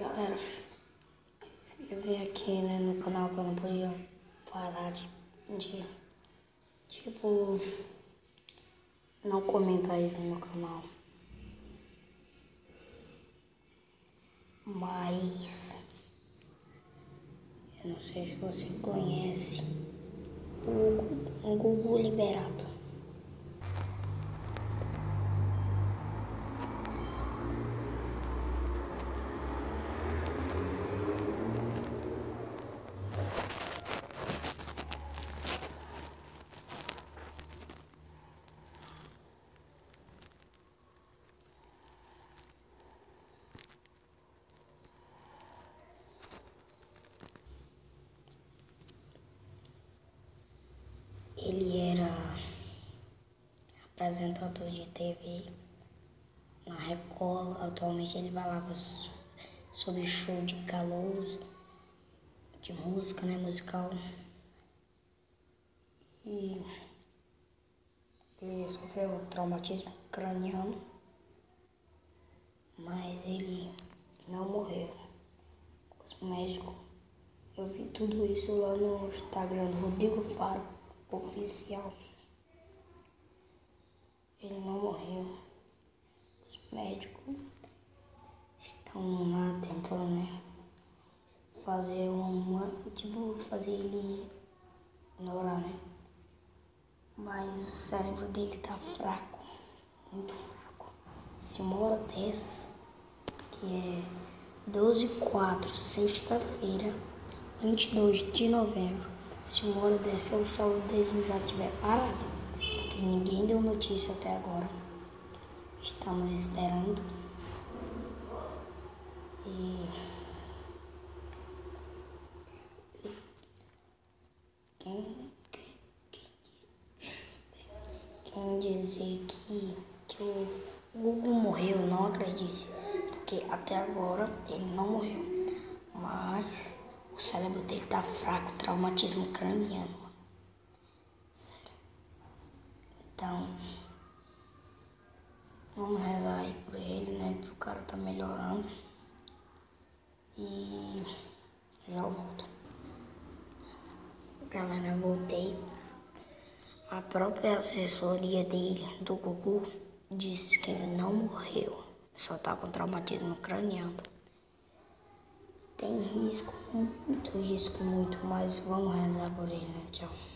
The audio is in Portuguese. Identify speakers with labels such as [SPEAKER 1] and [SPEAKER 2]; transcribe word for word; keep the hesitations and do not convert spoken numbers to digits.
[SPEAKER 1] Galera, eu vim aqui, né, no canal que eu não podia parar de, de tipo, não comentar isso no meu canal. Mas eu não sei se você conhece o Gugu Liberato. Ele era apresentador de T V na Record. Atualmente ele falava sobre show de calouros, de música, né, musical. E ele sofreu traumatismo craniano, mas ele não morreu. Os médicos, eu vi tudo isso lá no Instagram do Rodrigo Faro Oficial. Ele não morreu. Os médicos estão lá tentando, né, fazer uma, tipo, fazer ele ignorar, né? Mas o cérebro dele tá fraco, muito fraco. Se uma hora dessas, que é doze e quatro, sexta-feira, vinte e dois de novembro, se uma hora dessa o saúde dele já tiver parado, porque ninguém deu notícia até agora, estamos esperando. E quem, quem, quem, quem dizer que, que o Gugu morreu, não acredite, porque até agora ele não morreu, mas o cérebro dele tá fraco, traumatismo craniano, mano. Sério. Então, vamos rezar aí por ele, né, pro cara tá melhorando. E já volto. Galera, voltei. A própria assessoria dele, do Gugu, disse que ele não morreu, só tá com traumatismo craniano. Tem risco, muito risco, muito, mas vamos rezar por ele, né? Tchau.